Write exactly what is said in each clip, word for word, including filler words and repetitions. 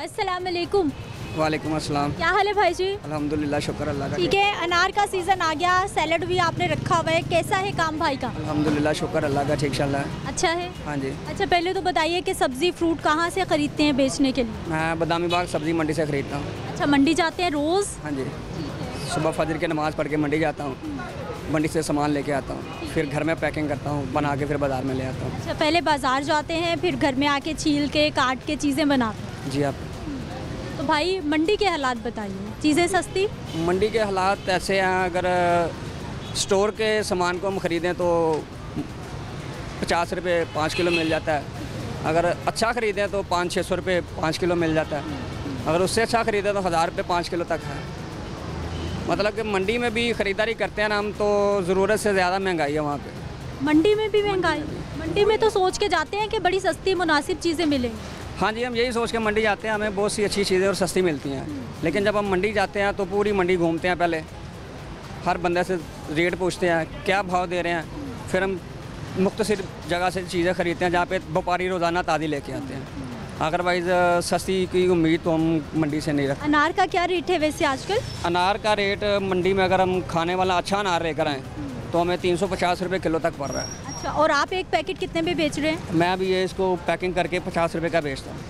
अस्सलाम वालेकुम। वालेकुम अस्सलाम। क्या हाल है भाई जी? अल्हम्दुलिल्लाह, शुक्र अल्लाह का। ठीक है, अनार का सीज़न आ गया, सैलड भी आपने रखा हुआ है, कैसा है काम भाई का? अल्हम्दुलिल्लाह, शुक्र अल्लाह का, ठीक चल रहा है। अच्छा है। हाँ जी। अच्छा, पहले तो बताइए कि सब्ज़ी फ्रूट कहाँ से ख़रीदते हैं बेचने के लिए? मैं बदामी बाग सब्ज़ी मंडी से ख़रीदता हूँ। अच्छा, मंडी जाते हैं रोज़? हाँ जी, सुबह फजर की नमाज़ पढ़ के मंडी जाता हूँ, मंडी से सामान लेके आता हूँ, फिर घर में पैकिंग करता हूँ, बना के फिर बाज़ार में ले आता हूँ। अच्छा, पहले बाज़ार जाते हैं, फिर घर में आके छील के काट के चीज़ें बनाते हैं। जी। आप तो भाई मंडी के हालात बताइए, चीज़ें सस्ती? मंडी के हालात ऐसे हैं, अगर स्टोर के सामान को हम ख़रीदें तो पचास रुपये पाँच किलो मिल जाता है, अगर अच्छा ख़रीदें तो पाँच छः सौ रुपये पाँच किलो मिल जाता है, अगर उससे अच्छा ख़रीदें तो हज़ार रुपये पाँच किलो तक है। मतलब कि मंडी में भी ख़रीदारी करते हैं ना हम, तो ज़रूरत से ज़्यादा महंगाई है वहाँ पे। मंडी में भी महंगाई? मंडी में तो सोच के जाते हैं कि बड़ी सस्ती मुनासिब चीज़ें मिलेंगी। हाँ जी, हम यही सोच के मंडी जाते हैं, हमें बहुत सी अच्छी चीज़ें और सस्ती मिलती हैं। लेकिन जब हम मंडी जाते हैं तो पूरी मंडी घूमते हैं, पहले हर बंदे से रेट पूछते हैं क्या भाव दे रहे हैं, फिर हम मुख्तसर जगह से चीज़ें ख़रीदते हैं जहाँ पे व्यापारी रोज़ाना ताज़ी लेके आते हैं। अदरवाइज़ सस्ती की उम्मीद तो हम मंडी से नहीं रखते। अनार का क्या रेट है वैसे आजकल? अनार का रेट मंडी में अगर हम खाने वाला अच्छा अनार लेकर आएँ तो हमें तीन सौ पचास रुपये किलो तक पड़ रहा है। अच्छा, और आप एक पैकेट कितने में बेच रहे हैं? मैं अभी ये इसको पैकिंग करके पचास रुपये का बेचता हूँ।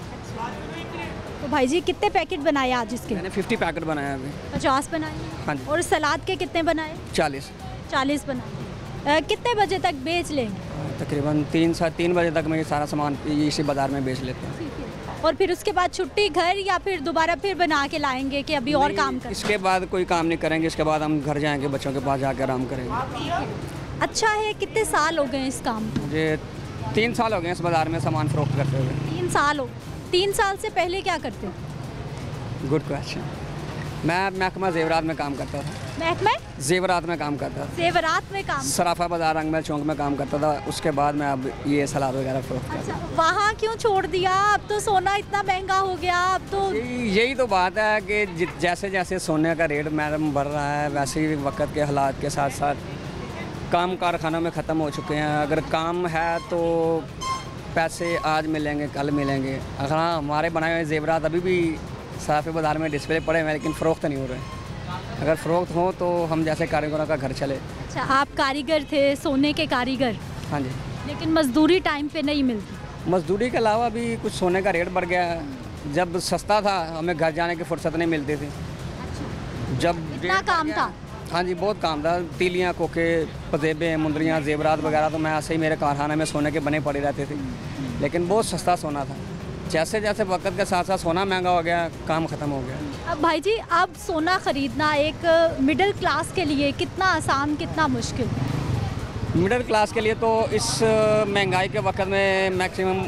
तो भाई जी कितने पैकेट बनाए आज इसके? मैंने फिफ्टी पैकेट बनाए अभी। पचास बनाए? हाँ जी। और सलाद के कितने बनाए? चालीस। चालीस बनाए। कितने बजे तक बेच लेंगे? तकरीबन तीन साढ़े तीन बजे तक मैं ये सारा सामान इसी बाज़ार में बेच लेते हैं। और फिर उसके बाद छुट्टी घर, या फिर दोबारा फिर बना के लाएंगे कि अभी और काम करें? इसके बाद कोई काम नहीं करेंगे, इसके बाद हम घर जाएंगे, बच्चों के पास जाकर आराम करेंगे। अच्छा है, कितने साल हो गए इस काम को? मुझे तीन साल हो गए इस बाज़ार में सामान फरोख्त करते हुए। तीन साल हो? तीन साल से पहले क्या करते? Good question. मैं महकमा ज़ेवरात में काम करता था। महकमा ज़ेवरात में काम करता था। ज़ेवरात में काम? सराफा बाज़ार रंगमहल चौक में काम करता था, उसके बाद मैं अब ये सलाद वगैरह फरोख्त करता हूँ। अच्छा, वहाँ क्यों छोड़ दिया? अब तो सोना इतना महंगा हो गया, अब तो यही तो बात है कि जैसे जैसे सोने का रेट मैडम बढ़ रहा है, वैसे ही वक्त के हालात के साथ साथ काम कारखानों में ख़त्म हो चुके हैं। अगर काम है तो पैसे आज मिलेंगे कल मिलेंगे। अगर हाँ, हमारे बनाए हुए ज़ेवरात अभी भी सराफे बाज़ार में डिस्प्ले पड़े हैं, लेकिन फ़रोख्त नहीं हो रहे। अगर फ़रोख्त हो तो हम जैसे कारीगरों का घर चले। अच्छा, आप कारीगर थे, सोने के कारीगर? हाँ जी। लेकिन मजदूरी टाइम पे नहीं मिलती? मजदूरी के अलावा भी कुछ सोने का रेट बढ़ गया है। जब सस्ता था हमें घर जाने की फुर्सत नहीं मिलती थी। जब इतना काम था? हाँ जी, बहुत काम था। तीलियाँ, कोके, पजेबे, मुंदरियाँ, ज़ेवरात वगैरह तो मैं ऐसे ही मेरे कारखाने में सोने के बने पड़े रहते थे, लेकिन बहुत सस्ता सोना था। जैसे जैसे वक्त के साथ साथ सोना महंगा हो गया, काम ख़त्म हो गया। अब भाई जी, अब सोना ख़रीदना एक मिडिल क्लास के लिए कितना आसान, कितना मुश्किल? मिडिल क्लास के लिए तो इस महंगाई के वक्त में मैक्सिमम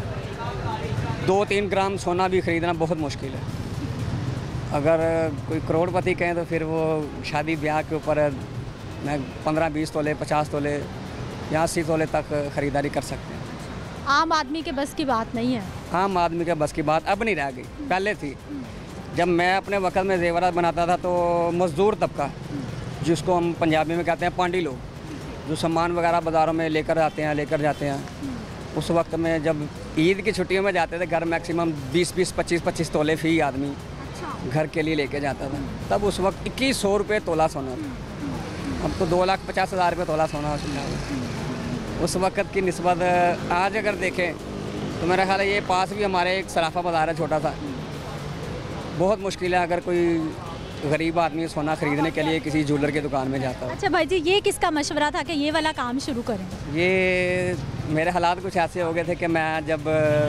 दो तीन ग्राम सोना भी ख़रीदना बहुत मुश्किल है। अगर कोई करोड़पति कहें तो फिर वो शादी ब्याह के ऊपर मैं पंद्रह बीस तोले, पचास तोले या अस्सी तोले तक ख़रीदारी कर सकते हैं। आम आदमी के बस की बात नहीं है। आम आदमी के बस की बात अब नहीं रह गई, पहले थी। जब मैं अपने वक्त में ज़ेवरात बनाता था तो मज़दूर तबका, जिसको हम पंजाबी में कहते हैं पांडी लोग, जो सामान वगैरह बाज़ारों में लेकर आते हैं लेकर जाते हैं, उस वक्त में जब ईद की छुट्टियों में जाते थे घर, मैक्सिमम बीस बीस पच्चीस पच्चीस तोले फी आदमी घर के लिए लेके जाता था। तब उस वक्त इक्कीस सौ रुपये तोला सोना था। अब तो दो लाख पचास हज़ार रुपये तोला सोना हो चुका है। उस वक्त की निस्बत आज अगर देखें तो मेरा ख्याल है ये पास भी हमारे एक सराफा बाज़ार है छोटा सा। बहुत मुश्किल है अगर कोई गरीब आदमी सोना ख़रीदने के लिए किसी ज्वेलर की दुकान में जाता है। अच्छा भाई जी, ये किसका मशवरा था कि ये वाला काम शुरू करें? ये मेरे हालात कुछ ऐसे हो गए थे कि मैं जब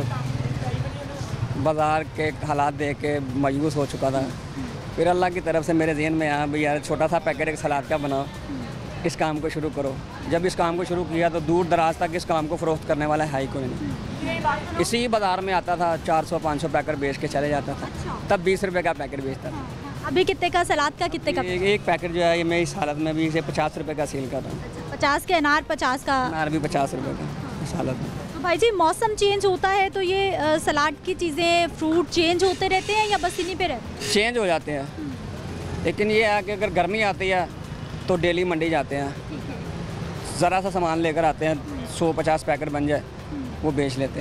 बाज़ार के हालात देख के मायूस हो चुका था, फिर अल्लाह की तरफ से मेरे ज़हन में आया भाई यार छोटा सा पैकेट एक सलाद का बनाओ, इस काम को शुरू करो। जब इस काम को शुरू किया तो दूर दराज तक इस काम को फ़रोख्त करने वाला है ही कोई नहीं। इसी बाज़ार में आता था, चार सौ पाँच सौ पैकेट बेच के चले जाता था। तब बीस रुपये का पैकेट बेचता था। अभी कितने का सलाद का, कितने का? एक, एक पैकेट जो है ये मैं इस हालत में भी इसे पचास रुपये का सेल कर रहा हूँ। पचास के अनार, पचास का अनार भी पचास रुपये का इस हालत में। तो भाई जी, मौसम चेंज होता है तो ये आ, सलाद की चीज़ें, फ्रूट चेंज होते रहते हैं या बस इन्हीं पे रहते हैं? चेंज हो जाते हैं, लेकिन ये है कि अगर गर्मी आती है तो डेली मंडी जाते हैं, ज़रा सा सामान लेकर आते हैं, सौ पचास पैकेट बन जाए वो बेच लेते हैं।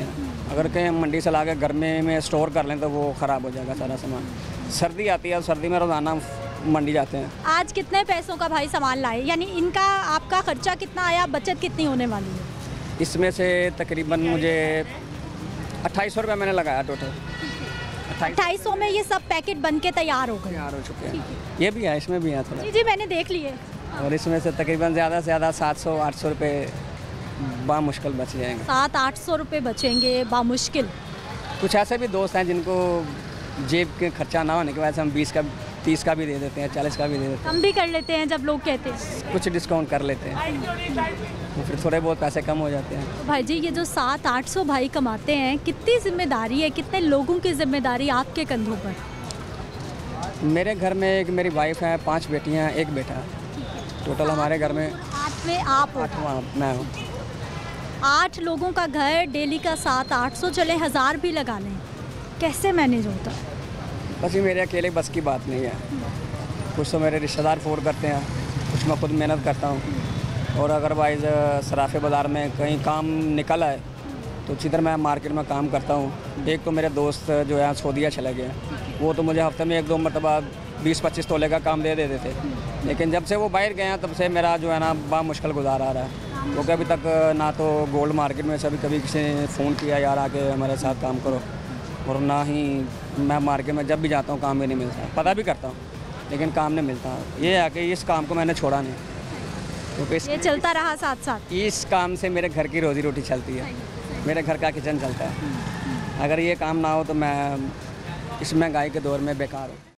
अगर कहीं हम मंडी से ला के गर्मी में स्टोर कर लें तो वो ख़राब हो जाएगा सारा सामान। सर्दी आती है, सर्दी में रोज़ाना मंडी जाते हैं। आज कितने पैसों का भाई सामान लाए, यानी इनका आपका खर्चा कितना आया, बचत कितनी होने वाली है? इसमें से तकरीबन मुझे अट्ठाईस सौ रुपये मैंने लगाया टोटल। अट्ठाईस सौ में ये सब पैकेट बन के तैयार हो गए? तैयार हो चुके हैं। ये भी है, इसमें भी है थोड़ा। जी जी मैंने देख लिए। और इसमें से तकरीबन ज़्यादा से ज़्यादा सात सौ आठ सौ रुपये बामुश्किल बच जाएंगे। सात आठ सौ रुपये बचेंगे बामुश्किल। कुछ ऐसे भी दोस्त हैं जिनको जेब के खर्चा ना होने की वजह से हम बीस का तीस का भी दे देते हैं, चालीस का भी दे देते हैं। कम भी कर लेते हैं जब लोग कहते हैं। कुछ डिस्काउंट कर लेते हैं तो फिर थोड़े बहुत पैसे कम हो जाते हैं। तो भाई जी ये जो सात आठ सौ भाई कमाते हैं, कितनी जिम्मेदारी है, कितने लोगों की जिम्मेदारी आपके कंधों पर? मेरे घर में एक मेरी वाइफ है, पांच बेटियां, एक बेटा। टोटल हमारे घर में आठ में आप हो। आठवां मैं हूँ। आठ लोगों का घर, डेली का सात आठ सौ, चले हज़ार भी लगा लें, कैसे मैनेज होता है? बस ये मेरे अकेले बस की बात नहीं है। कुछ तो मेरे रिश्तेदार फोन करते हैं, कुछ मैं खुद मेहनत करता हूँ। और अदरवाइज़ सराफे बाज़ार में कहीं काम निकल आए तो उसी तरह मैं मार्केट में काम करता हूँ। एक तो मेरे दोस्त जो है सऊदीया चले गए, वो तो मुझे हफ्ते में एक दो मरतबा बीस पच्चीस तोले का काम दे देते थे, लेकिन जब से वो बाहर गए हैं तब से मेरा जो है ना बा मुश्किल गुजार आ रहा है। क्योंकि अभी तक ना तो गोल्ड मार्केट में से अभी कभी किसी ने फ़ोन किया यार आके हमारे साथ काम करो, और ना ही मैं मार्केट में जब भी जाता हूँ काम भी नहीं मिलता। पता भी करता हूँ लेकिन काम नहीं मिलता। ये है कि इस काम को मैंने छोड़ा नहीं, क्योंकि इस, ये चलता रहा साथ साथ। इस काम से मेरे घर की रोज़ी रोटी चलती है, मेरे घर का किचन चलता है। अगर ये काम ना हो तो मैं इस महंगाई के दौर में बेकार हूँ।